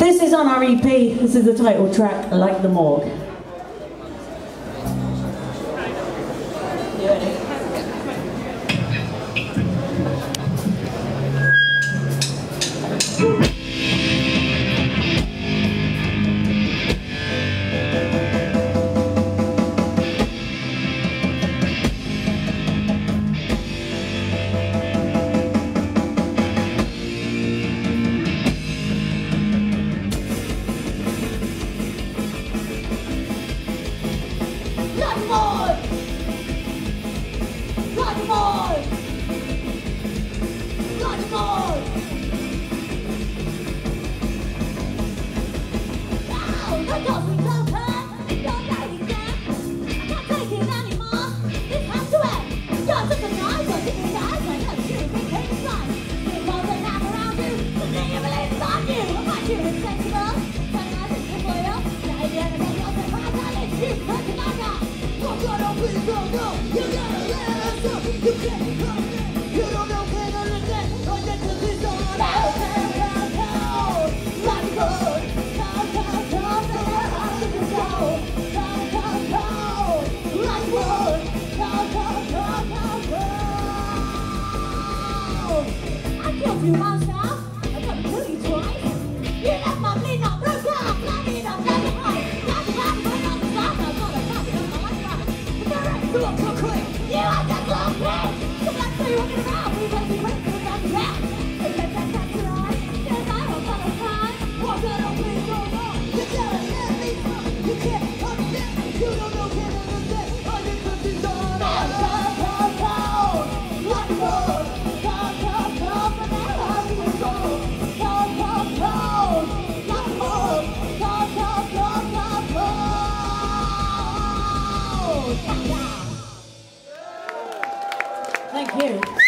This is on our EP. This is the title track, Like the Morgue. You ready? You monster, I'm gonna kill you twice. You left my bleeding on blue car, blinding on black and white. That's why I'm going on the side, I'm gonna copy on my life. The direct to look so quick. You are just so quick. So let's see what you're around. We will be quick to the back. If that's right, then I will follow time. Walk out on me, go on. You can't let me know. You can't understand. You don't know, can't understand. All you could be done. Like the road. Thank you.